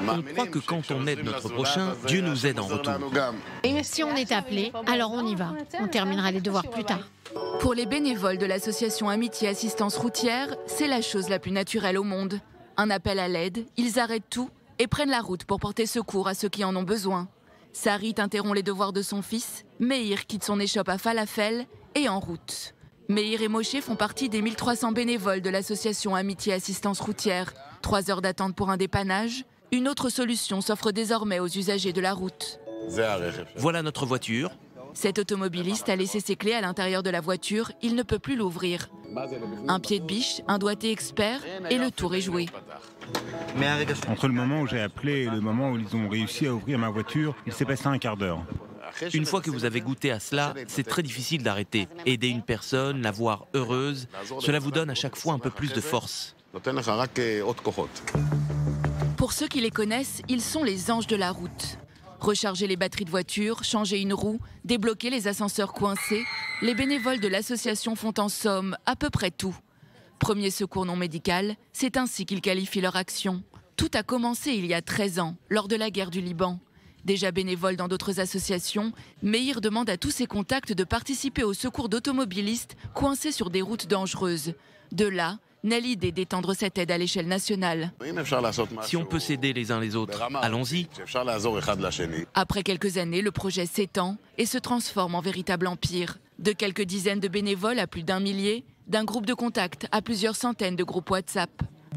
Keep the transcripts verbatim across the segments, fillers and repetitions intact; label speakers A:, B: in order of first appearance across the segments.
A: On croit que quand on aide notre prochain, Dieu nous aide en retour.
B: Si on est appelé, alors on y va. On terminera les devoirs plus tard.
C: Pour les bénévoles de l'association Amitié Assistance Routière, c'est la chose la plus naturelle au monde. Un appel à l'aide, ils arrêtent tout et prennent la route pour porter secours à ceux qui en ont besoin. Sarit interrompt les devoirs de son fils, Meir quitte son échoppe à Falafel et en route. Meir et Moshe font partie des mille trois cents bénévoles de l'association Amitié Assistance Routière. Trois heures d'attente pour un dépannage. Une autre solution s'offre désormais aux usagers de la route.
A: Voilà notre voiture.
C: Cet automobiliste a laissé ses clés à l'intérieur de la voiture, il ne peut plus l'ouvrir. Un pied de biche, un doigté expert et le tour est joué.
D: Entre le moment où j'ai appelé et le moment où ils ont réussi à ouvrir ma voiture, il s'est passé un quart d'heure.
A: Une fois que vous avez goûté à cela, c'est très difficile d'arrêter. Aider une personne, la voir heureuse, cela vous donne à chaque fois un peu plus de force.
C: Pour ceux qui les connaissent, ils sont les anges de la route. Recharger les batteries de voiture, changer une roue, débloquer les ascenseurs coincés, les bénévoles de l'association font en somme à peu près tout. Premier secours non médical, c'est ainsi qu'ils qualifient leur action. Tout a commencé il y a treize ans, lors de la guerre du Liban. Déjà bénévole dans d'autres associations, Meir demande à tous ses contacts de participer au secours d'automobilistes coincés sur des routes dangereuses. De là, naît l'idée d'étendre cette aide à l'échelle nationale.
A: Si on peut s'aider les uns les autres, allons-y.
C: Après quelques années, le projet s'étend et se transforme en véritable empire. De quelques dizaines de bénévoles à plus d'un millier, d'un groupe de contact à plusieurs centaines de groupes WhatsApp.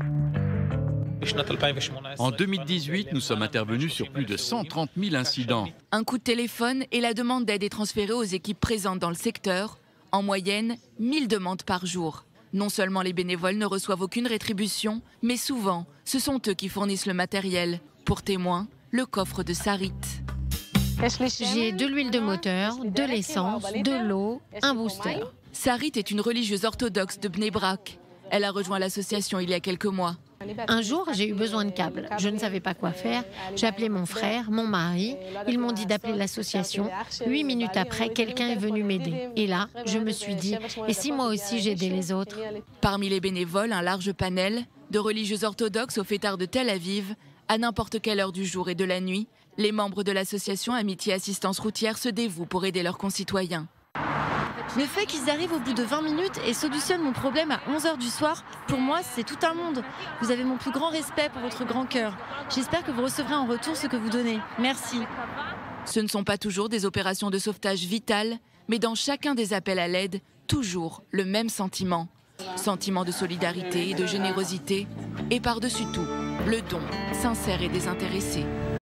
E: En deux mille dix-huit, nous sommes intervenus sur plus de cent trente mille incidents.
C: Un coup de téléphone et la demande d'aide est transférée aux équipes présentes dans le secteur. En moyenne, mille demandes par jour. Non seulement les bénévoles ne reçoivent aucune rétribution, mais souvent, ce sont eux qui fournissent le matériel. Pour témoin, le coffre de Sarit.
B: J'ai de l'huile de moteur, de l'essence, de l'eau, un booster.
C: Sarit est une religieuse orthodoxe de Bnei Brak. Elle a rejoint l'association il y a quelques mois.
B: Un jour, j'ai eu besoin de câbles. Je ne savais pas quoi faire. J'ai appelé mon frère, mon mari. Ils m'ont dit d'appeler l'association. Huit minutes après, quelqu'un est venu m'aider. Et là, je me suis dit, et si moi aussi j'aidais les autres?
C: Parmi les bénévoles, un large panel, de religieux orthodoxes au fêtard de Tel Aviv. À n'importe quelle heure du jour et de la nuit, les membres de l'association Amitié Assistance Routière se dévouent pour aider leurs concitoyens.
F: Le fait qu'ils arrivent au bout de vingt minutes et solutionnent mon problème à onze heures du soir, pour moi, c'est tout un monde. Vous avez mon plus grand respect pour votre grand cœur. J'espère que vous recevrez en retour ce que vous donnez. Merci.
C: Ce ne sont pas toujours des opérations de sauvetage vitales, mais dans chacun des appels à l'aide, toujours le même sentiment. Sentiment de solidarité et de générosité, et par-dessus tout, le don, sincère et désintéressé.